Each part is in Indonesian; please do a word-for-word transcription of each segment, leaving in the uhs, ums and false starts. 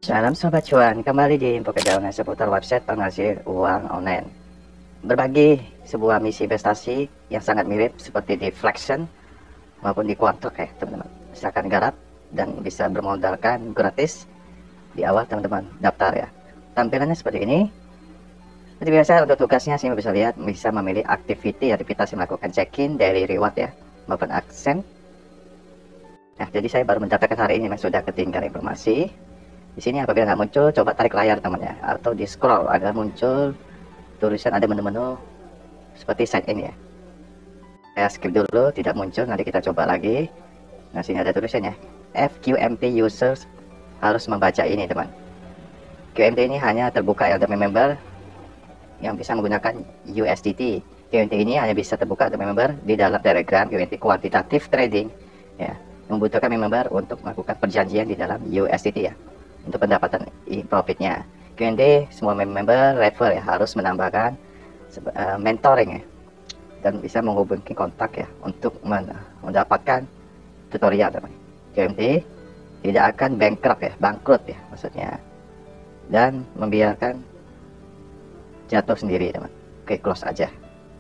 Salam Sobat Cuan, kembali di info kejauhan seputar website penghasil uang online. Berbagi sebuah misi investasi yang sangat mirip seperti di Flexion maupun di Quantok ya teman-teman. Silakan garap dan bisa bermodalkan gratis di awal teman-teman daftar ya. Tampilannya seperti ini. Seperti biasa untuk tugasnya sih bisa lihat bisa memilih activity aktivitas yang melakukan check-in, daily reward ya maupun aksen. Nah jadi saya baru mendapatkan hari ini, memang sudah ketinggalan informasi. Di sini apabila nggak muncul, coba tarik layar temannya, atau di scroll ada muncul tulisan ada menu-menu seperti sign in ya. Saya skip dulu, tidak muncul, nanti kita coba lagi. Nah sini ada tulisannya F Q M T users harus membaca ini teman. Q M T ini hanya terbuka untuk member yang bisa menggunakan U S D T. Q M T ini hanya bisa terbuka untuk member di dalam Telegram Q M T Quantitative Trading ya, membutuhkan member untuk melakukan perjanjian di dalam U S D T ya, untuk pendapatan profitnya. Q M T semua member level ya harus menambahkan uh, mentoring ya, dan bisa menghubungi kontak ya untuk mendapatkan tutorial teman. Q M T tidak akan bankrupt ya, bangkrut ya maksudnya, dan membiarkan jatuh sendiri teman. Oke, close aja.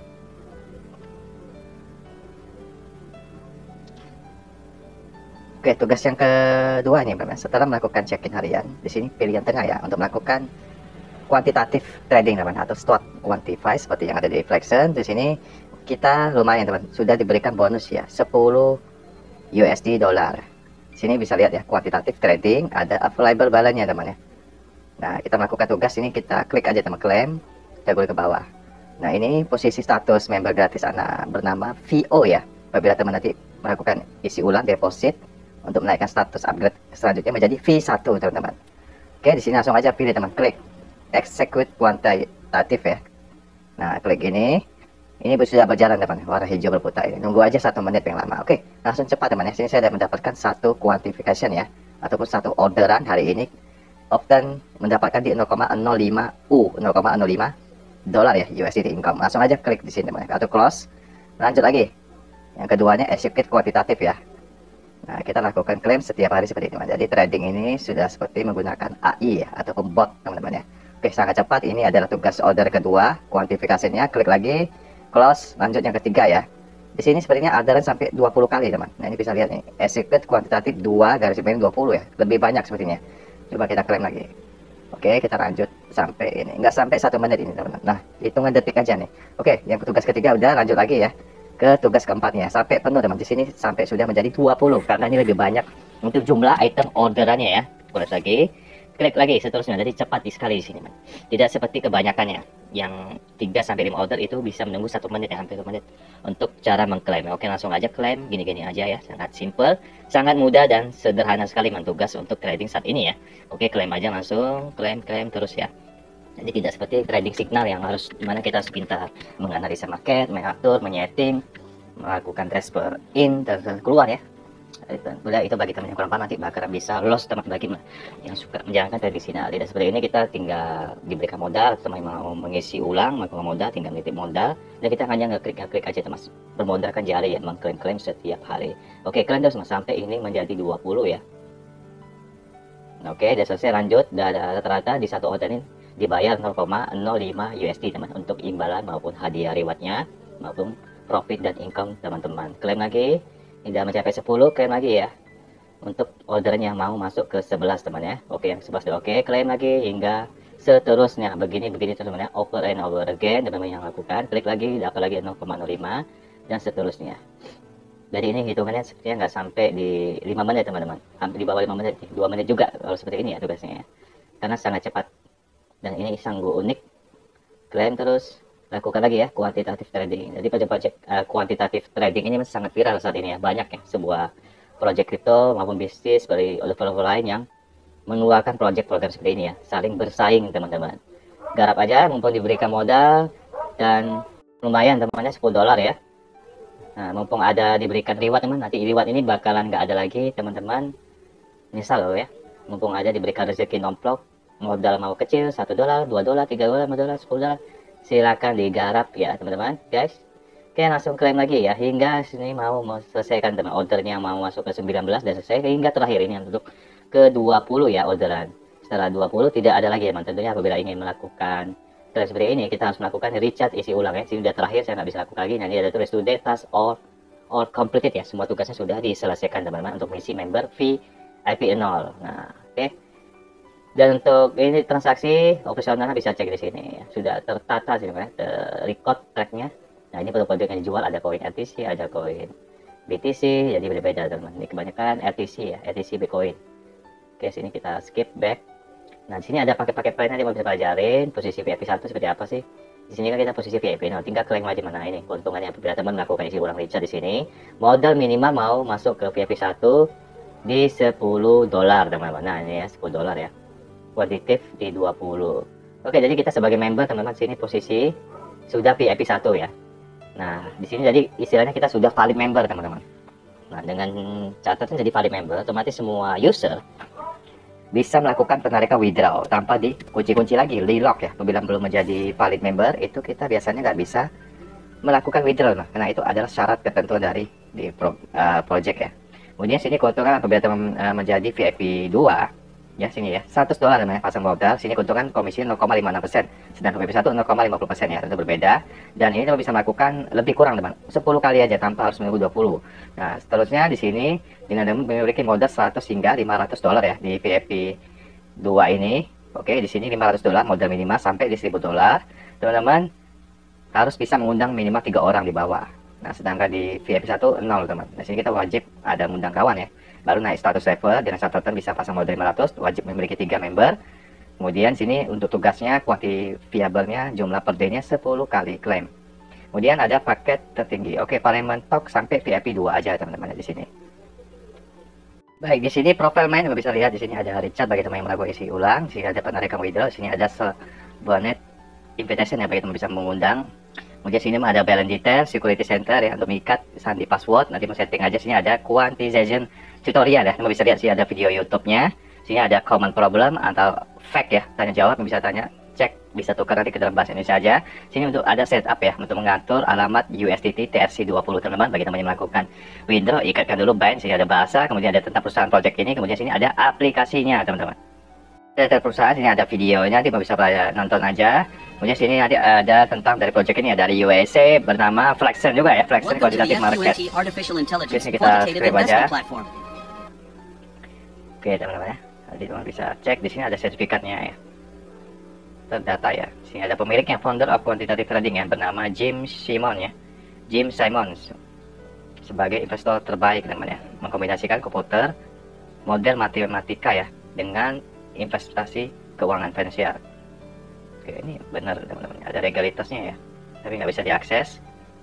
Oke, tugas yang kedua nih teman. Setelah melakukan check-in harian, di sini pilihan tengah ya untuk melakukan kuantitatif trading teman, atau stock quantify seperti yang ada di Flexion. Di sini kita lumayan teman, sudah diberikan bonus ya sepuluh U S D dolar. Di sini bisa lihat ya kuantitatif trading, ada available balance-nya teman ya. Nah, kita melakukan tugas ini, kita klik aja teman, klaim, kita boleh ke bawah. Nah, ini posisi status member gratis anak bernama V O ya. Apabila teman nanti melakukan isi ulang deposit untuk menaikkan status upgrade selanjutnya menjadi V satu teman-teman. Oke, di sini langsung aja pilih teman, klik execute kuantitatif ya. Nah, klik ini, ini sudah berjalan teman, warna hijau berputar ini. Nunggu aja satu menit yang lama. Oke, langsung cepat teman ya. Sini saya sudah mendapatkan satu quantification ya, ataupun satu orderan hari ini. Often mendapatkan di nol koma nol lima U, nol koma nol lima dolar ya U S D T income. Langsung aja klik di sini teman, atau close. Lanjut lagi. Yang keduanya execute kuantitatif ya. Nah, kita lakukan klaim setiap hari seperti ini. Jadi trading ini sudah seperti menggunakan A I ya, ataupun bot teman-teman ya. Oke, sangat cepat. Ini adalah tugas order kedua, kuantifikasinya. Klik lagi, close. Lanjut yang ketiga ya. Di sini sepertinya orderan sampai dua puluh kali teman. Nah, ini bisa lihat nih, execute kuantitatif dua garis miring dua puluh ya. Lebih banyak sepertinya. Coba kita klaim lagi. Oke, kita lanjut sampai ini. Enggak sampai satu menit ini teman-teman. Nah, hitungan detik aja nih. Oke, yang tugas ketiga udah, lanjut lagi ya ke tugas keempatnya sampai penuh teman. Di sini sampai sudah menjadi dua puluh karena ini lebih banyak untuk jumlah item orderannya ya. Boleh lagi, klik lagi seterusnya. Jadi cepat sekali di sini, man. Tidak seperti kebanyakannya yang tiga sampai lima order itu bisa menunggu satu menit ya, hampir satu menit untuk cara mengklaim. Oke, langsung aja klaim, gini-gini aja ya. Sangat simple, sangat mudah dan sederhana sekali tugas untuk trading saat ini ya. Oke, klaim aja langsung, klaim klaim terus ya. Jadi tidak seperti trading signal yang harus dimana kita harus pintar menganalisa market, mengatur, menyeting, melakukan transfer in dan keluar ya. Udah, itu bagi teman yang kurang paham nanti bakal bisa loss teman, bagi yang suka menjalankan trading signal. Tidak seperti ini, kita tinggal diberikan modal, teman mau mengisi ulang melakukan modal, tinggal nitip modal dan kita hanya ngeklik ngeklik aja teman, bermodalkan jari ya, mengklaim-klaim setiap hari. Oke, klaim terus mas, sampai ini menjadi dua puluh ya. Oke, udah selesai, lanjut. Udah rata-rata di satu order ini dibayar nol koma nol lima U S D teman, untuk imbalan maupun hadiah rewardnya maupun profit dan income teman-teman. Klaim lagi, tidak mencapai sepuluh, klaim lagi ya untuk orderan yang mau masuk ke sebelas teman ya. Oke, yang sebelas sudah oke, klaim lagi hingga seterusnya, begini begini teman ya, over and over again teman-teman yang lakukan. Klik lagi, dapat lagi nol koma nol lima dan seterusnya. Jadi ini hitungannya sepertinya nggak sampai di lima menit teman-teman, hampir di bawah lima menit, dua menit juga kalau seperti ini ya tugasnya ya, karena sangat cepat. Dan ini sanggup unik. Klaim terus, lakukan lagi ya kuantitatif trading. Jadi project-project uh, kuantitatif trading ini masih sangat viral saat ini ya. Banyak ya sebuah project kripto maupun bisnis dari level-level lain yang mengeluarkan project program seperti ini ya, saling bersaing teman-teman. Garap aja mumpung diberikan modal dan lumayan teman-teman, sepuluh dolar ya. Nah, mumpung ada diberikan reward teman, nanti reward ini bakalan nggak ada lagi teman-teman. Misal loh ya, mumpung ada diberikan rezeki nomplok, modal mau kecil, satu dolar, dua dolar, tiga dolar, lima dolar, sepuluh dolar, silakan digarap ya teman-teman guys. Oke, langsung klaim lagi ya hingga sini mau selesaikan teman, ordernya mau masuk ke sembilan belas dan selesai hingga terakhir ini untuk ke dua puluh ya orderan. Setelah dua puluh tidak ada lagi teman. Tentunya apabila ingin melakukan trade seperti ini, kita harus melakukan recharge isi ulang ya. Sini sudah terakhir, saya nggak bisa lakukan lagi. Nanti ada tulis today task or or completed ya. Semua tugasnya sudah diselesaikan teman-teman untuk mengisi member V I P nol. Nah, oke. Okay. Dan untuk ini transaksi operasionalnya bisa cek di sini ya. Sudah tertata sih teman, record tracknya. Nah, ini produk-produk yang dijual, ada koin R T C, ada koin B T C, jadi berbeda teman. Ini kebanyakan R T C ya, R T C Bitcoin. Oke, sini kita skip back. Nah, di sini ada paket-paket lain nanti mau bisa pelajarin. Posisi V I P satu seperti apa sih? Di sini kan kita posisi V I P nol, tinggal klaim aja mana ini keuntungannya apabila teman melakukan isi ulang recharge di sini. Modal minimal mau masuk ke V I P satu di sepuluh dolar teman-teman. Nah, ini ya sepuluh dolar ya. Kuantitatif di dua puluh. Oke, jadi kita sebagai member teman-teman sini posisi sudah V I P satu ya. Nah, di sini jadi istilahnya kita sudah valid member teman-teman. Nah, dengan catatan jadi valid member, otomatis semua user bisa melakukan penarikan withdraw tanpa dikunci-kunci lagi, relock ya. Apabila belum menjadi valid member, itu kita biasanya nggak bisa melakukan withdraw, nah, karena itu adalah syarat ketentuan dari di pro, uh, project ya. Kemudian sini keuntungan apabila teman uh, menjadi V I P dua ya, sini ya seratus dolar namanya pasang modal. Sini keuntungan komisi nol koma lima enam persen, sedangkan V I P satu nol koma lima puluh persen ya, tentu berbeda. Dan ini teman bisa melakukan lebih kurang teman, sepuluh kali aja tanpa harus menunggu dua puluh. Nah, seterusnya di sini dengan teman memiliki modal seratus hingga lima ratus dolar ya di V I P dua ini. Oke, di sini lima ratus dolar modal minimal sampai di seribu dolar. Teman-teman harus bisa mengundang minimal tiga orang di bawah. Nah, sedangkan di V I P satu nol teman. Nah, sini kita wajib ada mengundang kawan ya. Baru naik status level dengan catatan bisa pasang modal lima ratus, wajib memiliki tiga member. Kemudian sini untuk tugasnya kuantifiable-nya jumlah per day-nya sepuluh kali klaim. Kemudian ada paket tertinggi. Oke, paling mentok sampai V I P dua aja teman-teman di sini. Baik, di sini profile main bisa lihat di sini ada Richard bagi teman yang melakukan isi ulang. Di sini ada penarikan withdraw. Di sini ada bonnet invitation ya bagi teman bisa mengundang. Kemudian sini ada balance detail, security center ya untuk mengikat sandi password. Nanti mau setting aja. Sini ada quantization tutorial ya. Teman bisa lihat sini ada video YouTube-nya. Sini ada common problem atau fact ya, tanya jawab, bisa tanya, cek, bisa tukar nanti ke dalam bahasa Indonesia aja. Sini untuk ada setup ya untuk mengatur alamat U S D T T R C dua puluh teman-teman bagi teman yang melakukan withdraw, ikatkan dulu bind. Sini ada bahasa, kemudian ada tentang perusahaan project ini, kemudian sini ada aplikasinya teman-teman. Dari perusahaan sini ada videonya, nanti bisa nonton aja. Kemudian sini ada, ada tentang dari project ini ya, dari U S A bernama Flexen juga ya, Flexen Quantitative Market. Di sini kita screen aja. Oke teman-teman ya, nanti teman bisa cek di sini ada sertifikatnya ya, terdata ya. Sini ada pemiliknya, founder of Quantitative Trading yang bernama Jim Simon ya, Jim Simons sebagai investor terbaik teman-teman ya, mengkombinasikan komputer, model matematika ya dengan investasi keuangan finansial. Oke, ini benar teman-teman, ada legalitasnya ya, tapi nggak bisa diakses.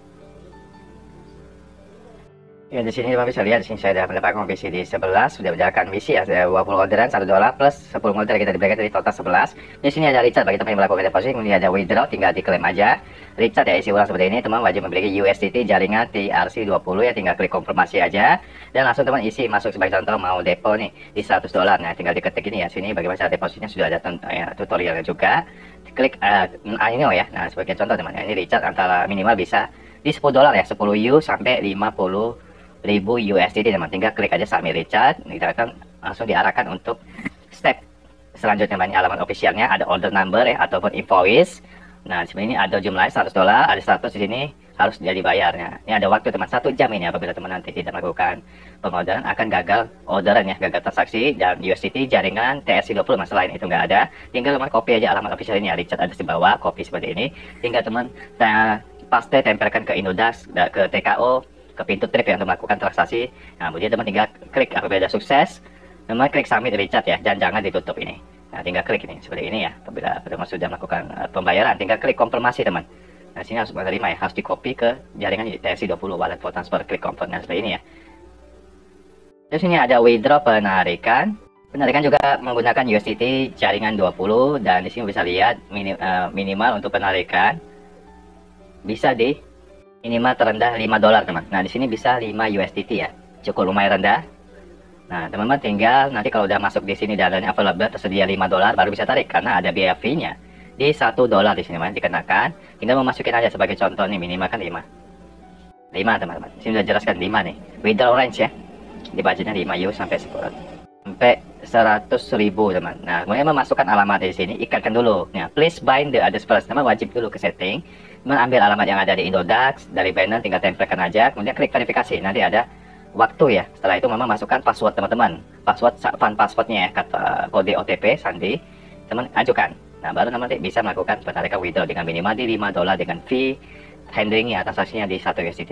Ya, di sini teman bisa lihat, di sini saya sudah mendapatkan komisi di sebelas, sudah menjalankan misi ya, dua puluh orderan satu dolar plus sepuluh modal kita diberikan dari total sebelas. Di sini ada Richard bagi teman yang melakukan deposit, kemudian ada withdraw, tinggal diklaim aja. Richard ya isi ulang seperti ini, teman wajib memiliki U S D T jaringan T R C dua puluh ya, tinggal klik konfirmasi aja dan langsung teman isi masuk. Sebagai contoh mau depo nih di seratus dolar, nah tinggal diketik ini ya, sini bagaimana cara depositnya sudah ada ya, tutorialnya juga. Klik uh, ini ya. Nah, sebagai contoh teman ya, ini Richard antara minimal bisa di sepuluh dolar ya, sepuluh U sampai lima puluh ribu U S D T teman, tinggal klik aja submit Richard, kita akan langsung diarahkan untuk step selanjutnya. Ini alamat officialnya, ada order number ya ataupun invoice. Nah, sebenarnya ini ada jumlahnya seratus dolar, ada seratus di sini harus jadi bayarnya. Ini ada waktu teman satu jam ini, apabila teman nanti tidak melakukan pengorderan akan gagal orderan ya, gagal transaksi dan U S D T jaringan T R C dua puluh masalah ini itu nggak ada. Tinggal teman copy aja alamat official ini ya, Richard ada di bawah, copy seperti ini. Tinggal teman paste tempelkan ke Inodas, ke T K O, ke pintu trip yang untuk melakukan transaksi. Nah, kemudian teman tinggal klik apabila sudah sukses, teman klik submit Richard ya, dan jangan ditutup ini. Nah, tinggal klik ini seperti ini ya, apabila teman sudah melakukan uh, pembayaran, tinggal klik konfirmasi teman. Nah, sini harus menerima ya, harus di copy ke jaringan T R C dua puluh wallet for transfer, klik confirm. Nah, seperti ini ya. Terus sini ada withdraw penarikan. Penarikan juga menggunakan U S D T jaringan dua puluh, dan di sini bisa lihat minim, uh, minimal untuk penarikan bisa di minimal terendah lima dolar teman. Nah, di sini bisa lima U S D T ya, cukup lumayan rendah. Nah, teman-teman tinggal nanti kalau udah masuk di sini dananya available tersedia lima dolar baru bisa tarik, karena ada biaya fee-nya di satu dolar di sini teman dikenakan. Tinggal memasukin aja sebagai contoh nih, minimal kan lima. lima teman-teman. Sini udah jelaskan lima nih. Withdraw range ya. Di budgetnya lima U sampai sepuluh. sampai seratus ribu teman. Nah, kemudian memasukkan alamat di sini, ikatkan dulu. Nah, please bind the address first. Teman wajib dulu ke setting, mengambil alamat yang ada di Indodax, dari Binance tinggal tempelkan aja, kemudian klik verifikasi. Nanti ada waktu ya. Setelah itu Mama masukkan password teman-teman. Password fund passwordnya ya, kata kode O T P sandi, teman ajukan. Nah, baru nanti bisa melakukan penarikan withdraw dengan minimal di lima dolar dengan fee handlingnya transaksinya di satu U S D T.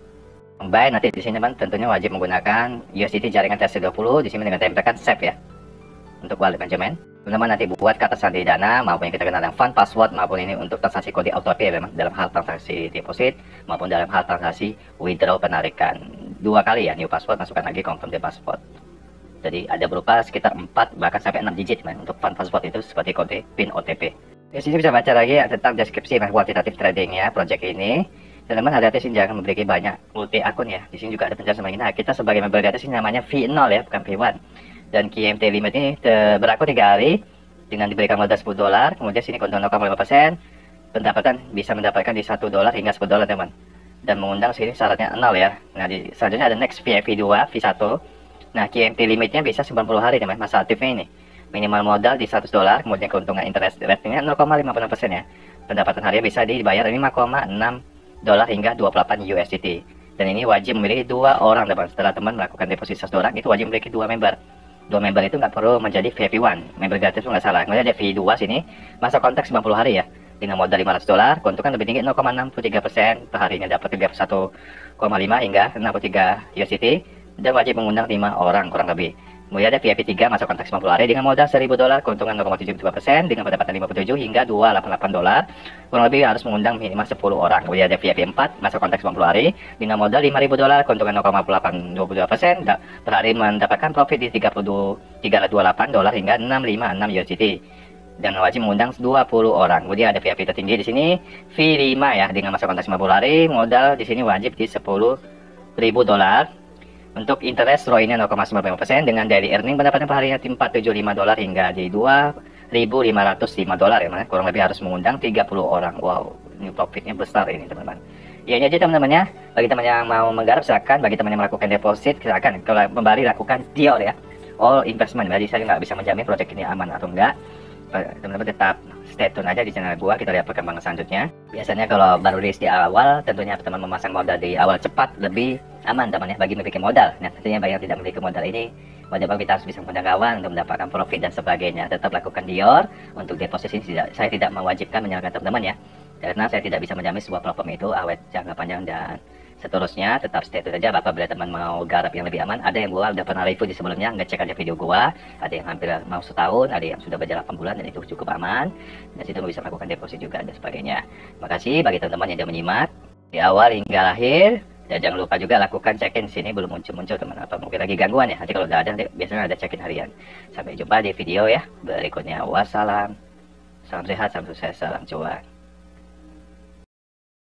Combine nanti di sini teman tentunya wajib menggunakan U S D T jaringan T R C dua puluh di sini dengan tempelkan save ya untuk wallet manajemen. Teman-teman nanti buat kata sandi dana maupun yang kita kenal dengan fund password maupun ini untuk transaksi kode auto pay memang dalam hal transaksi deposit maupun dalam hal transaksi withdraw penarikan. Dua kali ya new password, masukkan lagi confirm the password. Jadi ada berupa sekitar empat bahkan sampai enam digit man, untuk fund password itu seperti kode pin O T P. Di sini bisa baca lagi ya, tentang deskripsi kuantitatif trading ya project ini. Teman-teman hati-hati sih jangan memiliki banyak multi akun ya. Di sini juga ada penjelasan mengenai. Nah, kita sebagai member gratis ini namanya V nol ya, bukan V satu. Dan Q M T limit ini berlaku tiga hari dengan diberikan modal sepuluh dolar. Kemudian sini keuntungan nol koma lima persen. Pendapatan bisa mendapatkan di satu dolar hingga sepuluh dolar teman. Dan mengundang sini syaratnya nol ya. Nah, di selanjutnya ada next V I P dua, V satu. Nah, Q M T limitnya bisa sembilan puluh hari teman, masa aktifnya ini. Minimal modal di seratus dolar, kemudian keuntungan interest rate-nya nol koma lima enam persen ya. Pendapatan harian bisa dibayar lima koma enam dolar hingga dua puluh delapan U S D T. Dan ini wajib memiliki dua orang teman. Setelah teman melakukan deposit seratus dolar, itu wajib memiliki dua member. Dua member itu nggak perlu menjadi V I P satu, member gratis itu nggak salah. Kemudian ada V I P dua sini, masa kontrak sembilan puluh hari ya. Dengan modal lima ratus dolar, keuntungan lebih tinggi nol koma enam tiga persen, perharinya dapat tiga puluh satu koma lima hingga enam puluh tiga U S D T. Dan wajib mengundang lima orang kurang lebih. Kemudian ada V I P tiga masuk kontrak sembilan puluh hari dengan modal seribu dolar, keuntungan nol koma tujuh dua persen dengan pendapatan lima puluh tujuh hingga dua ratus delapan puluh delapan dolar. Kurang lebih harus mengundang minimal sepuluh orang. Kemudian ada V I P empat masuk kontrak sembilan puluh hari dengan modal lima ribu dolar, keuntungan nol koma delapan dua dua persen per hari mendapatkan profit di tiga puluh tiga ratus dua puluh delapan dolar hingga enam ratus lima puluh enam U S D T. Dan wajib mengundang dua puluh orang. Kemudian ada V I P tertinggi di sini V lima ya dengan masuk kontrak sembilan puluh hari, modal di sini wajib di sepuluh ribu dolar. Untuk interest R O I-nya nol koma sembilan lima persen dengan daily earning pendapatan per harinya empat ratus tujuh puluh lima dolar hingga di dua ribu lima ratus lima dolar ya teman. Kurang lebih harus mengundang tiga puluh orang. Wow, ini profitnya besar ini teman-teman. Ya ini aja teman-teman ya. Bagi teman yang mau menggarap silakan, bagi teman yang melakukan deposit silakan. Kalau kembali lakukan Dior ya. All investment. Jadi saya nggak bisa menjamin proyek ini aman atau enggak. Teman-teman tetap stay tune aja di channel gua, kita lihat perkembangan selanjutnya. Biasanya kalau baru rilis di awal, tentunya teman memasang modal di awal cepat lebih aman teman ya bagi memiliki modal. Nah tentunya bagi yang tidak memiliki modal ini, wajib kita harus bisa mengundang kawan untuk mendapatkan profit dan sebagainya. Tetap lakukan Dior. Untuk deposit ini tidak, saya tidak mewajibkan menyalahkan teman-teman ya, karena saya tidak bisa menjamin sebuah platform itu awet jangka panjang dan seterusnya. Tetap stay tune saja. Apabila teman mau garap yang lebih aman, ada yang gua udah pernah review di sebelumnya, ngecek aja video gua. Ada yang hampir mau setahun, ada yang sudah berjalan delapan bulan dan itu cukup aman. Dan situ bisa melakukan deposit juga dan sebagainya. Makasih bagi teman-teman yang sudah menyimak di awal hingga akhir. Dan jangan lupa juga lakukan check-in sini, belum muncul-muncul teman, atau mungkin lagi gangguan ya. Nanti kalau udah ada, nanti biasanya ada check-in harian. Sampai jumpa di video ya berikutnya. Wassalam. Salam sehat, salam sukses, salam cuan.